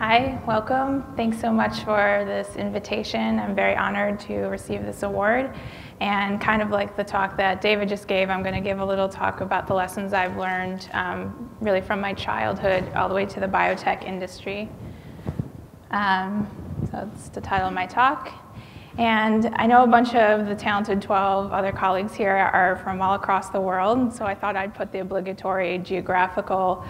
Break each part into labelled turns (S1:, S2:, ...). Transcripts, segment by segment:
S1: Hi, welcome. Thanks so much for this invitation. I'm very honored to receive this award. And kind of like the talk that David just gave, I'm going to give a little talk about the lessons I've learned really from my childhood all the way to the biotech industry. So that's the title of my talk. And I know a bunch of the talented 12 other colleagues here are from all across the world, so I thought I'd put the obligatory geographical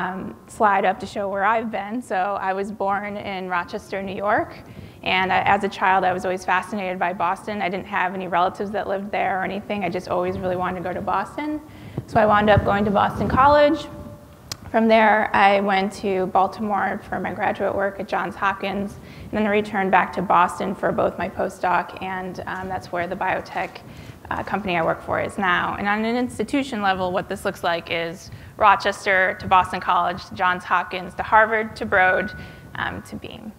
S1: slide up to show where I've been. So I was born in Rochester, New York, and as a child I was always fascinated by Boston. I didn't have any relatives that lived there or anything. I just always really wanted to go to Boston. So I wound up going to Boston College. From there, I went to Baltimore for my graduate work at Johns Hopkins, and then I returned back to Boston for both my postdoc, and that's where the biotech company I work for is now. And on an institution level, what this looks like is Rochester to Boston College, to Johns Hopkins, to Harvard, to Broad, to Beam.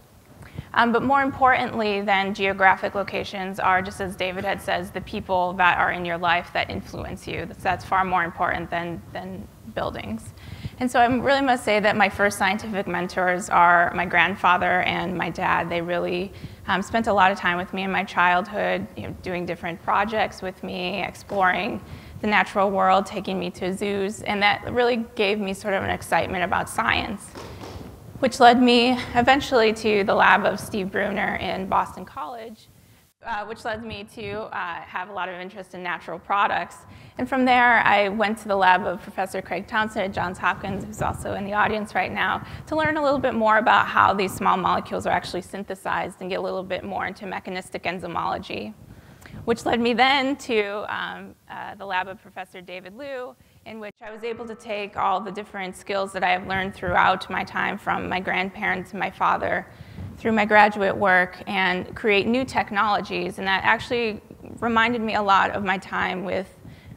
S1: But more importantly than geographic locations are, just as David had says, the people that are in your life that influence you. That's far more important than buildings. And so I really must say that my first scientific mentors are my grandfather and my dad. They really spent a lot of time with me in my childhood, doing different projects with me, exploring the natural world, taking me to zoos, and that really gave me sort of an excitement about science, which led me eventually to the lab of Steve Bruner in Boston College, which led me to have a lot of interest in natural products. And from there, I went to the lab of Professor Craig Townsend at Johns Hopkins, who's also in the audience right now, to learn a little bit more about how these small molecules are actually synthesized and get a little bit more into mechanistic enzymology, which led me then to the lab of Professor David Liu, in which I was able to take all the different skills that I have learned throughout my time from my grandparents and my father through my graduate work and create new technologies. And that actually reminded me a lot of my time with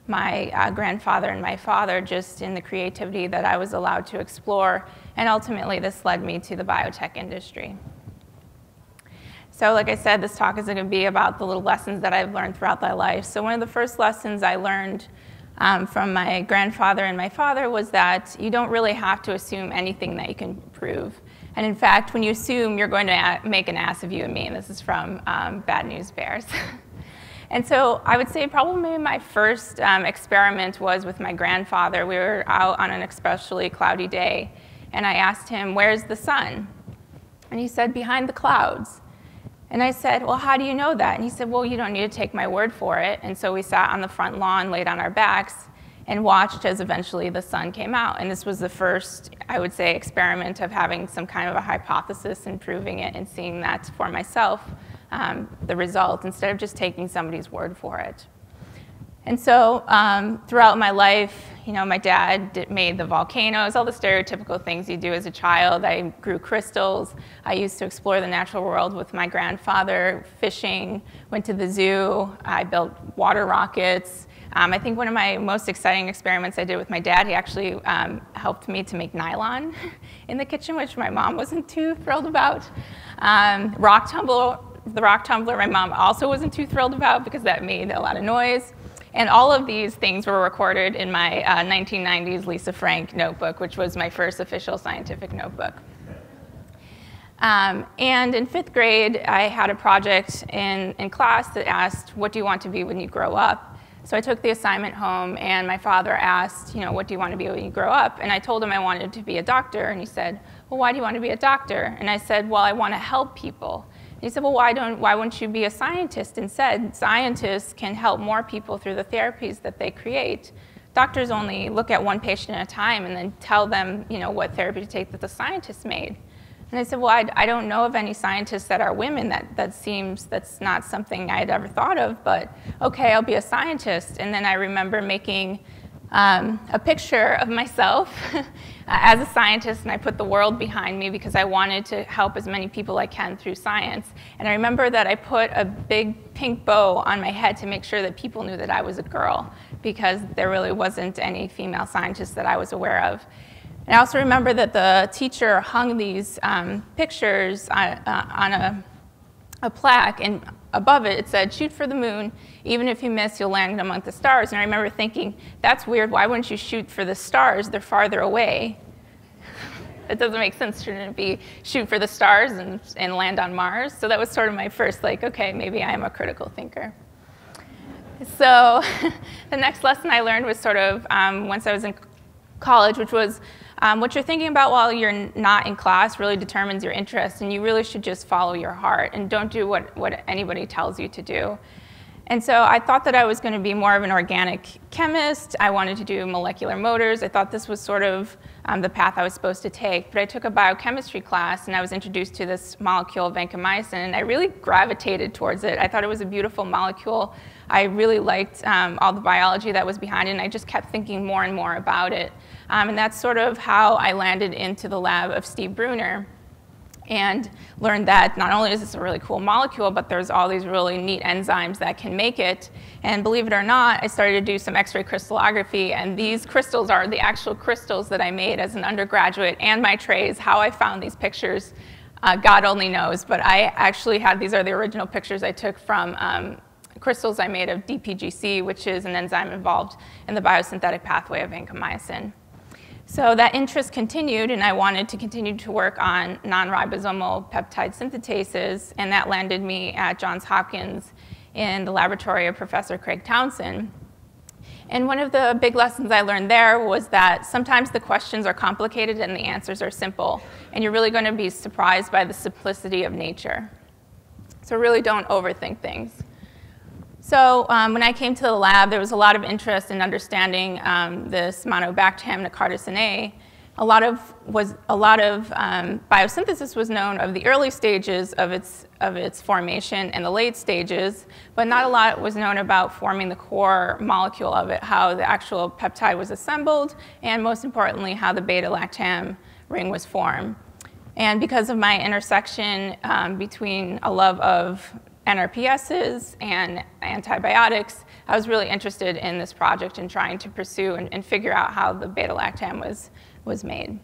S1: my grandfather and my father, just in the creativity that I was allowed to explore. And ultimately, this led me to the biotech industry. So like I said, this talk is going to be about the little lessons that I've learned throughout my life. So one of the first lessons I learned from my grandfather and my father was that you don't really have to assume anything that you can prove. And in fact, when you assume, you're going to make an ass of you and me. And this is from Bad News Bears. And so I would say probably my first experiment was with my grandfather. We were out on an especially cloudy day, and I asked him, "Where's the sun?" And he said, "Behind the clouds." And I said, "Well, how do you know that?" And he said, "Well, you don't need to take my word for it." And so we sat on the front lawn, laid on our backs, and watched as eventually the sun came out. And this was the first, I would say, experiment of having some kind of a hypothesis and proving it and seeing that for myself, the result, instead of just taking somebody's word for it. And so throughout my life, my dad made the volcanoes, all the stereotypical things you do as a child. I grew crystals. I used to explore the natural world with my grandfather, fishing, went to the zoo. I built water rockets. I think one of my most exciting experiments I did with my dad, he actually helped me to make nylon in the kitchen, which my mom wasn't too thrilled about. The rock tumbler, my mom also wasn't too thrilled about because that made a lot of noise. And all of these things were recorded in my 1990s Lisa Frank notebook, which was my first official scientific notebook. And in 5th grade, I had a project in class that asked, "What do you want to be when you grow up?" So I took the assignment home, and my father asked, "What do you want to be when you grow up?" And I told him I wanted to be a doctor, and he said, "Well, why do you want to be a doctor?" And I said, "Well, I want to help people." And he said, "Well, why wouldn't you be a scientist instead? Scientists can help more people through the therapies that they create. Doctors only look at one patient at a time and then tell them, what therapy to take that the scientists made." And I said, "Well, I don't know of any scientists that are women. That's not something I had ever thought of, but okay, I'll be a scientist." And then I remember making a picture of myself as a scientist, and I put the world behind me because I wanted to help as many people I can through science. And I remember that I put a big pink bow on my head to make sure that people knew that I was a girl, because there really wasn't any female scientists that I was aware of. And I also remember that the teacher hung these pictures on a plaque, and above it, it said, "Shoot for the moon. Even if you miss, you'll land among the stars." And I remember thinking, that's weird. Why wouldn't you shoot for the stars? They're farther away. It doesn't make sense. Shouldn't it be shoot for the stars and land on Mars? So that was sort of my first, like, okay, maybe I am a critical thinker. So the next lesson I learned was sort of once I was in college, which was what you're thinking about while you're not in class really determines your interest, and you really should just follow your heart and don't do what anybody tells you to do. And so I thought that I was going to be more of an organic chemist. I wanted to do molecular motors. I thought this was sort of the path I was supposed to take. But I took a biochemistry class, and I was introduced to this molecule, vancomycin, and I really gravitated towards it. I thought it was a beautiful molecule. I really liked all the biology that was behind it, and I just kept thinking more and more about it. And that's sort of how I landed into the lab of Steve Bruner, and learned that not only is this a really cool molecule, but there's all these really neat enzymes that can make it. And believe it or not, I started to do some X-ray crystallography, and these crystals are the actual crystals that I made as an undergraduate, and my trays. How I found these pictures, God only knows, but I actually had, these are the original pictures I took from crystals I made of DPGC, which is an enzyme involved in the biosynthetic pathway of vancomycin. So that interest continued, and I wanted to continue to work on non-ribosomal peptide synthetases, and that landed me at Johns Hopkins in the laboratory of Professor Craig Townsend. And one of the big lessons I learned there was that sometimes the questions are complicated and the answers are simple, and you're really going to be surprised by the simplicity of nature. So really don't overthink things. So when I came to the lab, there was a lot of interest in understanding this monobactam, Nocardicin A. A lot of biosynthesis was known of the early stages of its formation and the late stages, but not a lot was known about forming the core molecule of it, how the actual peptide was assembled, and most importantly, how the beta-lactam ring was formed. And because of my intersection between a love of NRPSs and antibiotics, I was really interested in this project and trying to pursue and figure out how the beta-lactam was made.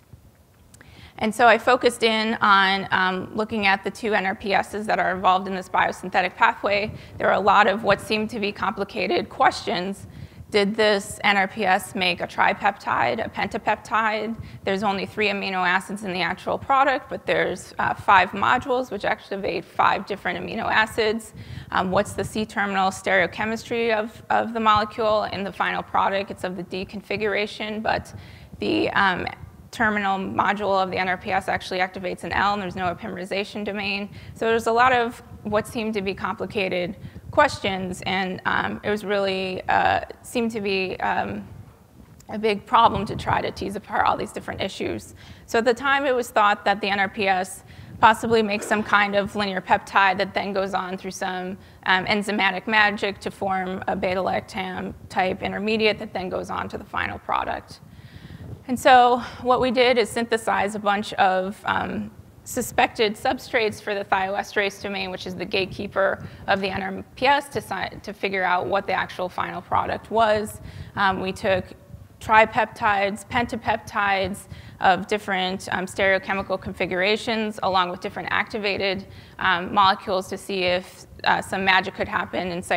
S1: And so I focused in on looking at the two NRPSs that are involved in this biosynthetic pathway. There are a lot of what seemed to be complicated questions. Did this NRPS make a tripeptide, a pentapeptide? There's only 3 amino acids in the actual product, but there's 5 modules which activate 5 different amino acids. What's the C-terminal stereochemistry of the molecule in the final product? It's of the D configuration, but the terminal module of the NRPS actually activates an L, and there's no epimerization domain. So there's a lot of what seemed to be complicated questions, and it was really seemed to be a big problem to try to tease apart all these different issues. So at the time, it was thought that the NRPS possibly makes some kind of linear peptide that then goes on through some enzymatic magic to form a beta-lactam type intermediate that then goes on to the final product. And so what we did is synthesize a bunch of suspected substrates for the thioesterase domain, which is the gatekeeper of the NRPS, to figure out what the actual final product was. We took tripeptides, pentapeptides of different stereochemical configurations, along with different activated molecules to see if some magic could happen and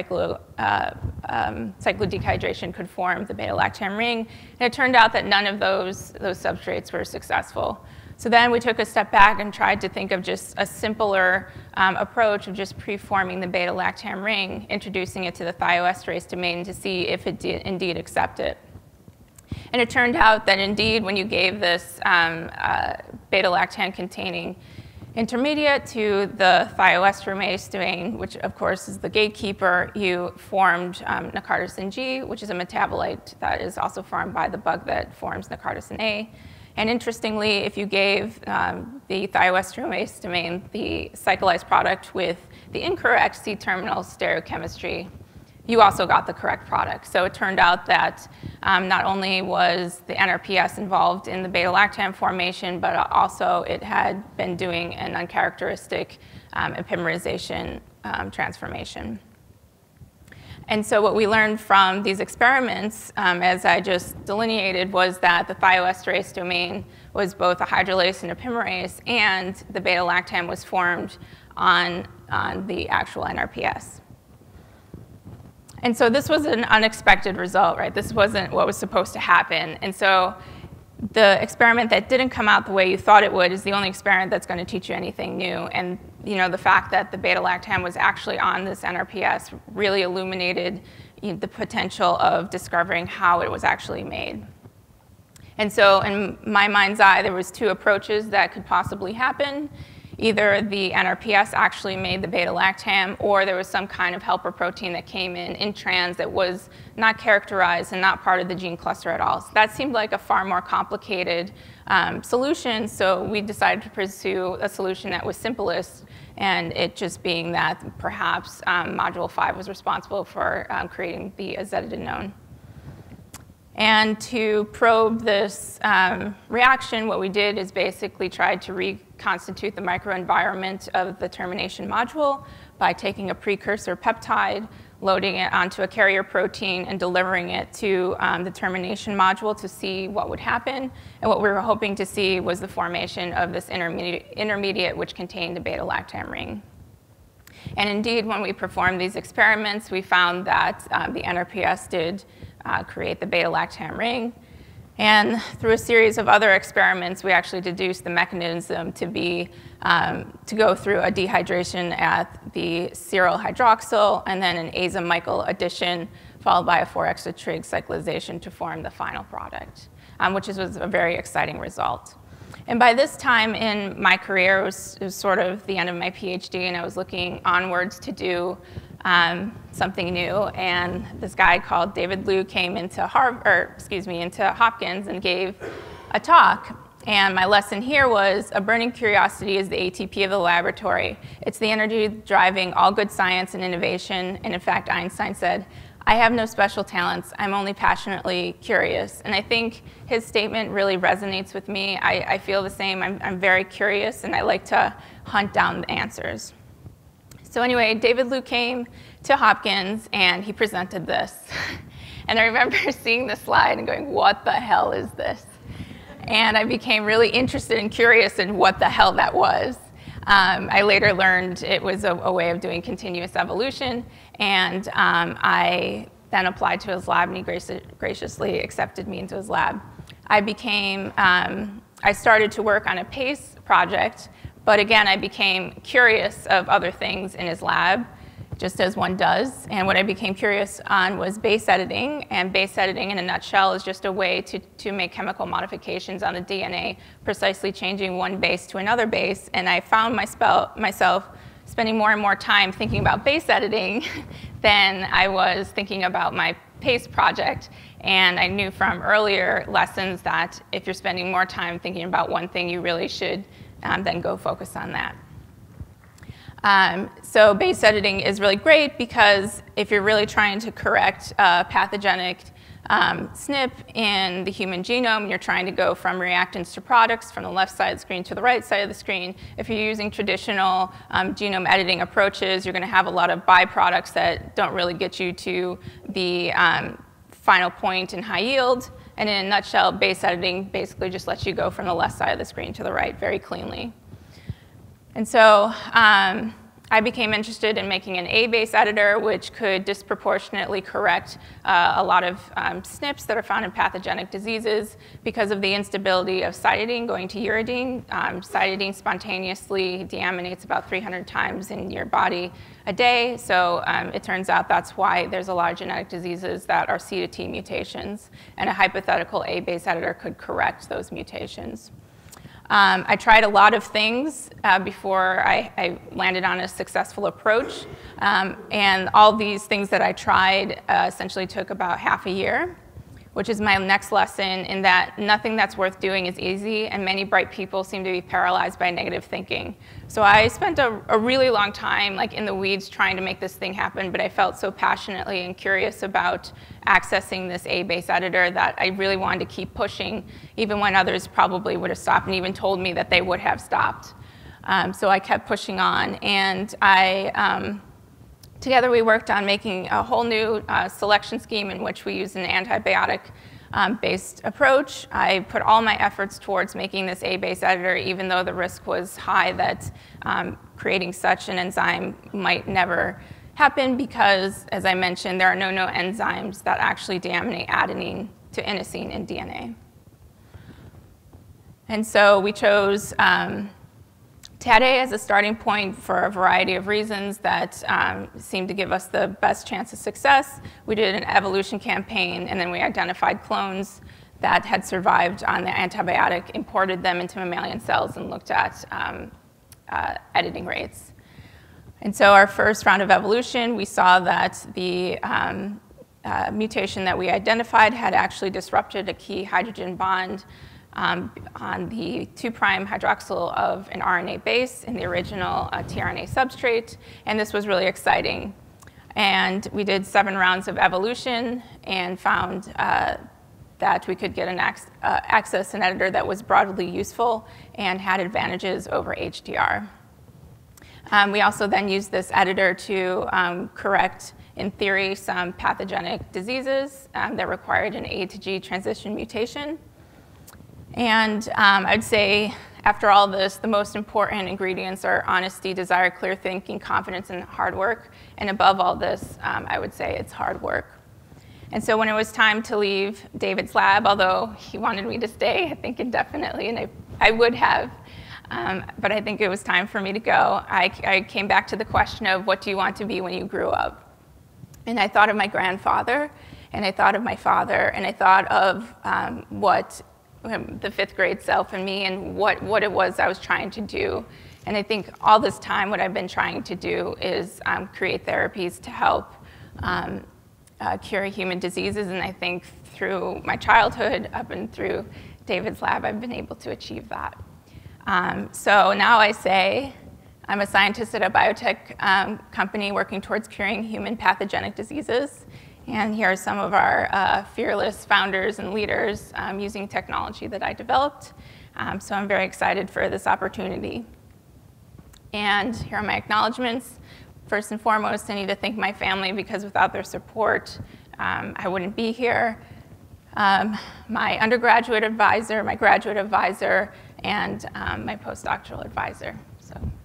S1: cyclodehydration could form the beta-lactam ring. And it turned out that none of those substrates were successful. So then we took a step back and tried to think of just a simpler approach of just preforming the beta-lactam ring, introducing it to the thioesterase domain to see if it did indeed accept it. And it turned out that indeed, when you gave this beta-lactam containing intermediate to the thioesterase domain, which of course is the gatekeeper, you formed Nocardicin G, which is a metabolite that is also formed by the bug that forms Nocardicin A. And interestingly, if you gave the thioesterase domain the cyclized product with the incorrect C-terminal stereochemistry, you also got the correct product. So it turned out that not only was the NRPS involved in the beta-lactam formation, but also it had been doing an uncharacteristic epimerization transformation. And so what we learned from these experiments, as I just delineated, was that the thioesterase domain was both a hydrolase and epimerase, and the beta-lactam was formed on the actual NRPS. And so this was an unexpected result, right? This wasn't what was supposed to happen. And so the experiment that didn't come out the way you thought it would is the only experiment that's going to teach you anything new. And the fact that the beta-lactam was actually on this NRPS really illuminated the potential of discovering how it was actually made. And so in my mind's eye, there was two approaches that could possibly happen. Either the NRPS actually made the beta-lactam, or there was some kind of helper protein that came in trans that was not characterized and not part of the gene cluster at all. So that seemed like a far more complicated solution, so we decided to pursue a solution that was simplest, and it just being that perhaps module 5 was responsible for creating the azetudenone. And to probe this reaction, what we did is basically tried to reconstitute the microenvironment of the termination module by taking a precursor peptide, loading it onto a carrier protein, and delivering it to the termination module to see what would happen. And what we were hoping to see was the formation of this intermediate which contained a beta-lactam ring. And indeed, when we performed these experiments, we found that the NRPS did create the beta-lactam ring. And through a series of other experiments, we actually deduced the mechanism to be to go through a dehydration at the ceryl hydroxyl and then an azomycyl addition, followed by a 4-exotrig cyclization to form the final product, which was a very exciting result. And by this time in my career, it was sort of the end of my PhD, and I was looking onwards to do something new. And this guy called David Liu came into Hopkins and gave a talk. And my lesson here was, a burning curiosity is the ATP of the laboratory. It's the energy driving all good science and innovation. And in fact, Einstein said, I have no special talents, I'm only passionately curious. And I think his statement really resonates with me. I feel the same. I'm very curious, and I like to hunt down the answers. So anyway, David Liu came to Hopkins, and he presented this. And I remember seeing the slide and going, what the hell is this? And I became really interested and curious in what the hell that was. I later learned it was a way of doing continuous evolution, and I then applied to his lab, and he graciously accepted me into his lab. I started to work on a PACE project, but again, I became curious of other things in his lab, just as one does. And what I became curious on was base editing. And base editing, in a nutshell, is just a way to make chemical modifications on the DNA, precisely changing one base to another base. And I found myself spending more and more time thinking about base editing than I was thinking about my PACE project. And I knew from earlier lessons that if you're spending more time thinking about one thing, you really should then go focus on that. So base editing is really great because if you're really trying to correct a pathogenic SNP in the human genome, you're trying to go from reactants to products from the left side of the screen to the right side of the screen. If you're using traditional genome editing approaches, you're going to have a lot of byproducts that don't really get you to the final point in high yield. And in a nutshell, base editing basically just lets you go from the left side of the screen to the right very cleanly. And so I became interested in making an A base editor, which could disproportionately correct a lot of SNPs that are found in pathogenic diseases because of the instability of cytidine going to uridine. Cytidine spontaneously deaminates about 300 times in your body a day. So it turns out that's why there's a lot of genetic diseases that are C to T mutations. And a hypothetical A base editor could correct those mutations. I tried a lot of things before I landed on a successful approach. And all these things that I tried essentially took about half a year, which is my next lesson in that nothing that's worth doing is easy, and many bright people seem to be paralyzed by negative thinking. So I spent a really long time in the weeds trying to make this thing happen, but I felt so passionately and curious about accessing this A base editor that I really wanted to keep pushing, even when others probably would have stopped and even told me that they would have stopped. So I kept pushing on, and together we worked on making a whole new selection scheme in which we used an antibiotic-based approach. I put all my efforts towards making this A base editor, even though the risk was high that creating such an enzyme might never happen because, as I mentioned, there are no enzymes that actually deaminate adenine to inosine in DNA. And so we chose TAD A as a starting point for a variety of reasons that seemed to give us the best chance of success. We did an evolution campaign, and then we identified clones that had survived on the antibiotic, imported them into mammalian cells, and looked at editing rates. And so our first round of evolution, we saw that the mutation that we identified had actually disrupted a key hydrogen bond on the 2' hydroxyl of an RNA base in the original tRNA substrate, and this was really exciting. And we did 7 rounds of evolution and found that we could get access an editor that was broadly useful and had advantages over HDR. We also then used this editor to correct, in theory, some pathogenic diseases that required an A to G transition mutation. And I'd say, after all this, the most important ingredients are honesty, desire, clear thinking, confidence, and hard work. And above all this, I would say it's hard work. And so when it was time to leave David's lab, although he wanted me to stay, I think indefinitely, and I would have, but I think it was time for me to go, I came back to the question of, what do you want to be when you grew up? And I thought of my grandfather, and I thought of my father, and I thought of what the 5th grade self in me and what it was I was trying to do. And I think all this time what I've been trying to do is create therapies to help cure human diseases, and I think through my childhood up and through David's lab I've been able to achieve that. So now I say I'm a scientist at a biotech company working towards curing human pathogenic diseases. And here are some of our fearless founders and leaders using technology that I developed. So I'm very excited for this opportunity. And here are my acknowledgements. First and foremost, I need to thank my family, because without their support, I wouldn't be here. My undergraduate advisor, my graduate advisor, and my postdoctoral advisor. So